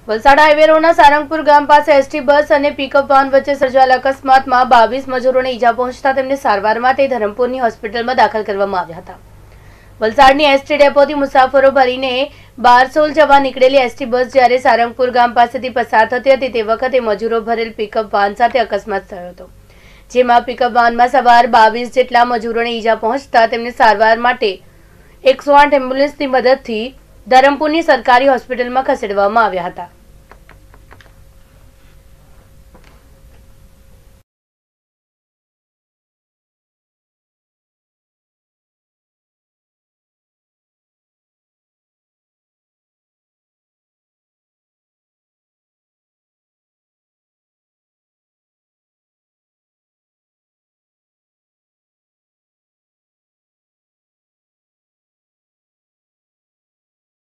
Valsad highway રોડના સારંગપુર ગામ પાસે એસટી બસ અને પિકઅપ વાન વચ્ચે સર્જાયેલા અકસ્માતમાં 22 મજૂરોને ઈજા પહોંચતા તેમને સારવાર માટે ધરમપુરની હોસ્પિટલમાં દાખલ કરવામાં આવ્યા હતા। વલસાડની એસટી ડેપોથી મુસાફરો ભરીને બારસોલ જવા નીકળેલી એસટી બસ જ્યારે સારંગપુર ગામ પાસેથી પસાર થતી હતી તે વખતે મજૂરો ભરેલ પિકઅપ વાન સાથે અકસ્માત થયો હતો, જેમાં પિકઅપ વાનમાં સવાર 22 જેટલા મજૂરોને ઈજા પહોંચતા તેમને સારવાર માટે 108 એમ્બ્યુલન્સની મદદથી ધરમપુરની સરકારી હોસ્પિટલમાં ખસેડવામાં આવ્યા હતા।